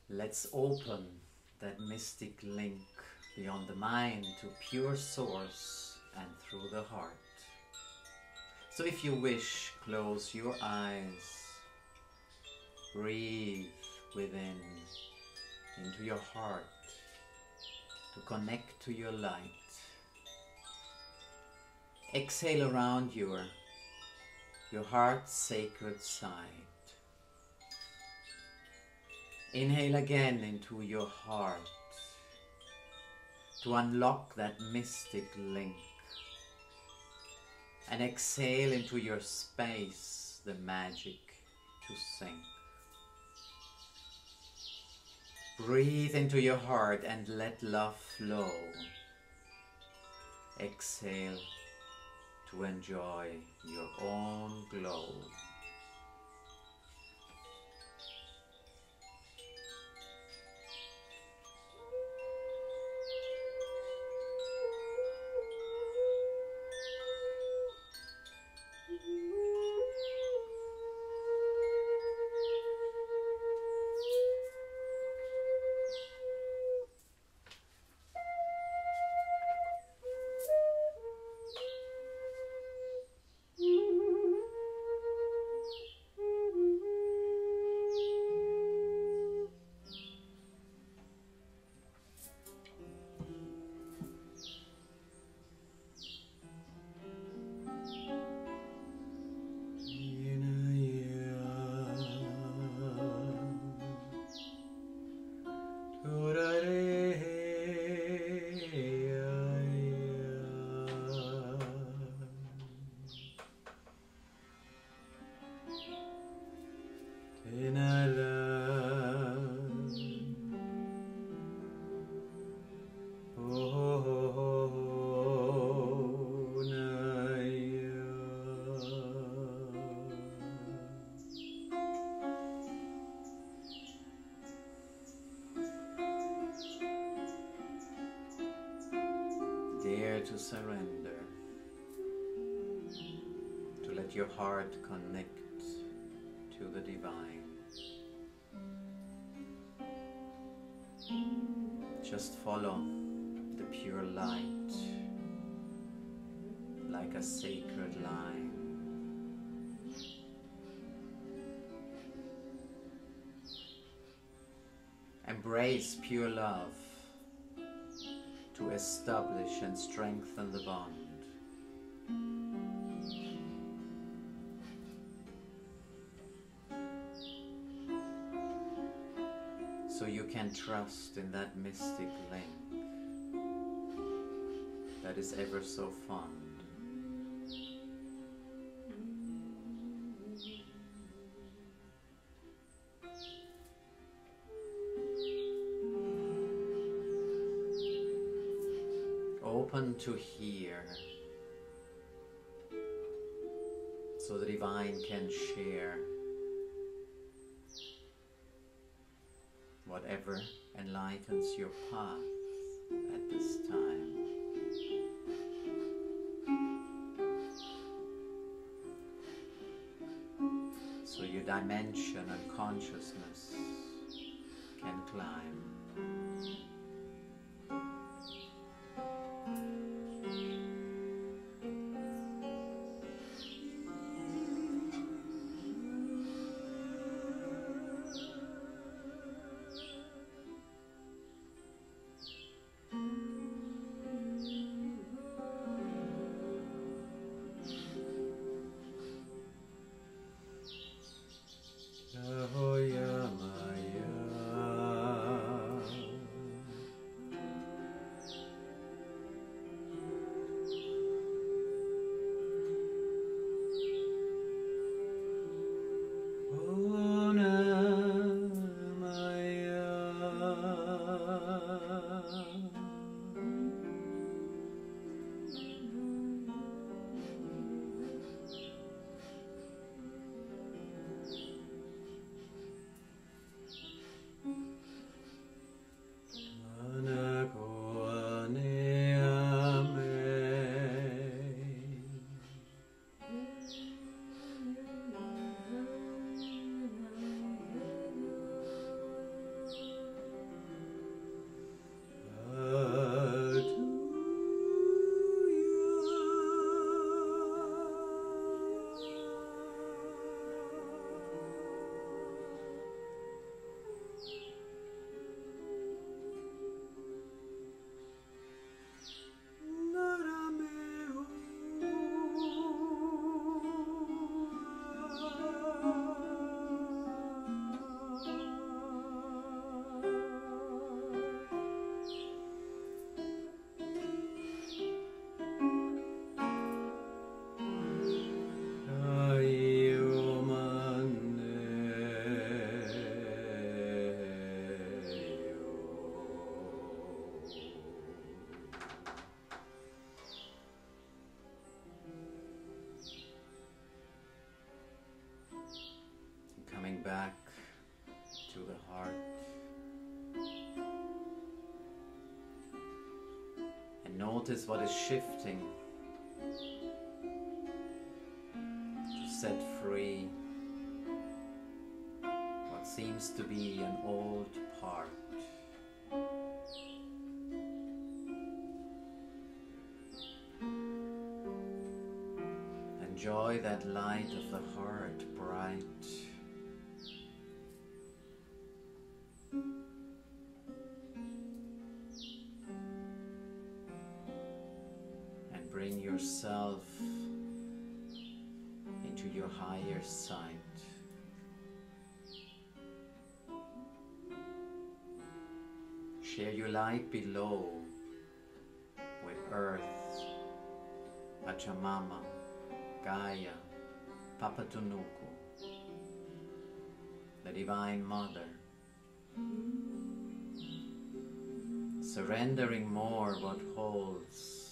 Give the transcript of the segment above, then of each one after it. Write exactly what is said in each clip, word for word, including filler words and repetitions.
Let's open that mystic link beyond the mind to pure source and through the heart. So if you wish, close your eyes, breathe within into your heart to connect to your light. Exhale around your, your heart's sacred side. Inhale again into your heart to unlock that mystic link. And exhale into your space the magic to sync. Breathe into your heart and let love flow. Exhale to enjoy your own glow. Dare to surrender, to let your heart connect to the divine. Just follow the pure light like a sacred line. Embrace pure love to establish and strengthen the bond. So you can trust in that mystic link that is ever so fond. Open to hear, so the divine can share whatever enlightens your path at this time. So your dimension and consciousness can climb. back to the heart. And notice what is shifting to set free what seems to be an old part. Enjoy that light of the heart, bright. And bring yourself into your higher sight. Share your light below with Earth, Pachamama, Gaia, Papatunuku, the Divine Mother, surrendering more what holds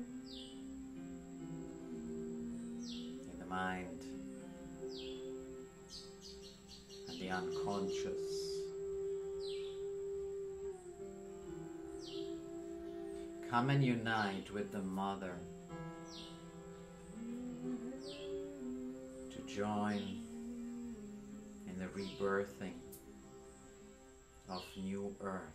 in the mind and the unconscious. Come and unite with the Mother to join in the rebirthing of new Earth.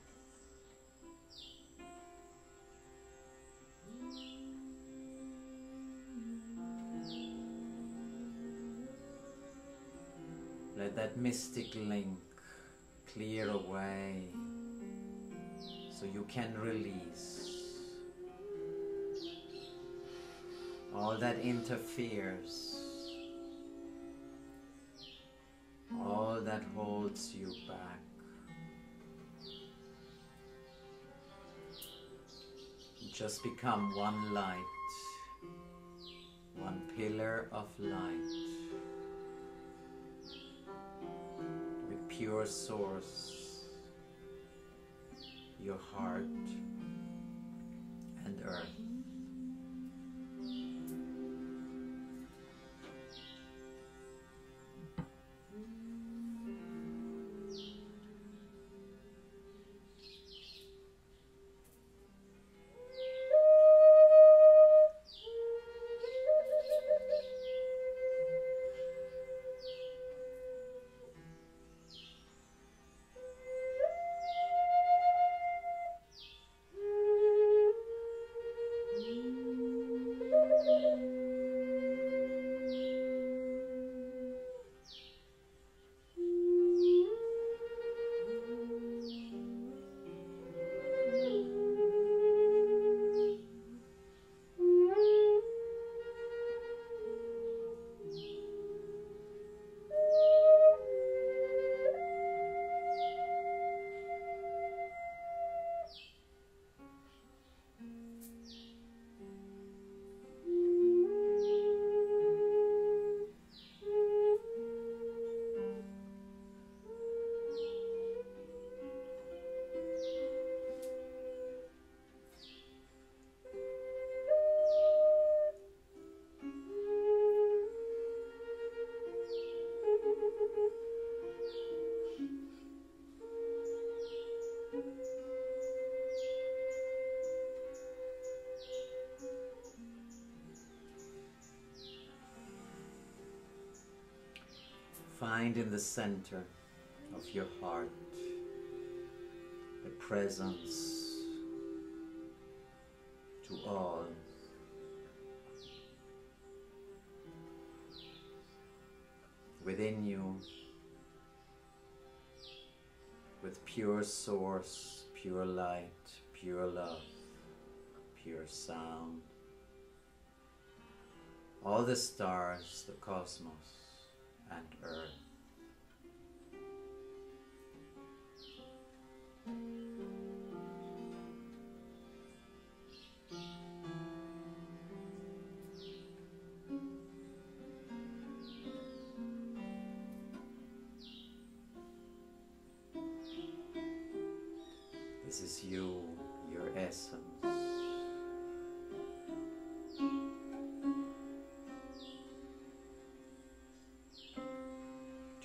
Let that mystic link clear away so you can release all that interferes, all that holds you back. Just become one light, one pillar of light, with pure source, your heart and earth. Find in the center of your heart the presence to all. Within you, with pure source, pure light, pure love, pure sound. All the stars, the cosmos, and earth. This is you, your essence.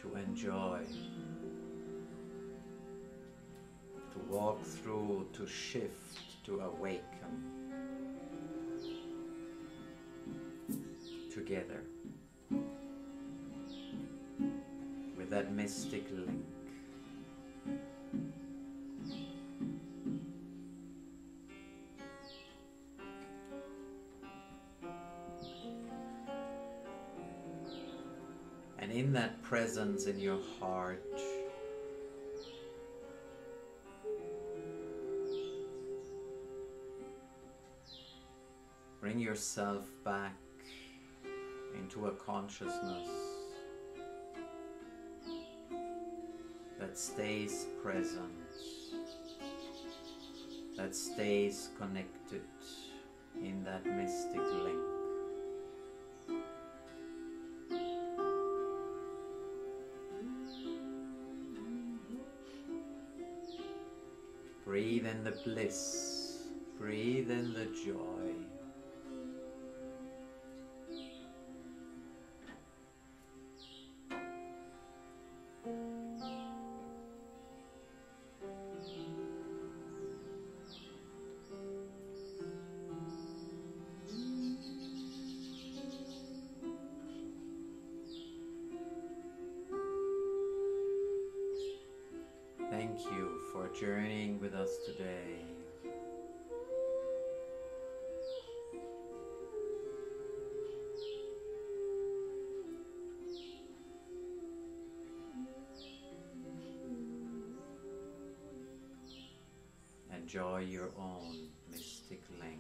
to enjoy, to walk through, to shift, to awaken together with that mystic link. And in that presence in your heart, bring yourself back into a consciousness that stays present, that stays connected in that mystic link. Breathe in the bliss, breathe in the joy. Thank you for journeying with us today. Enjoy your own mystic link.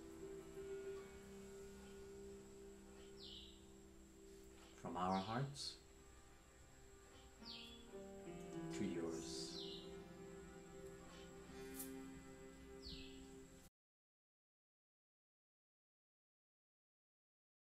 From our hearts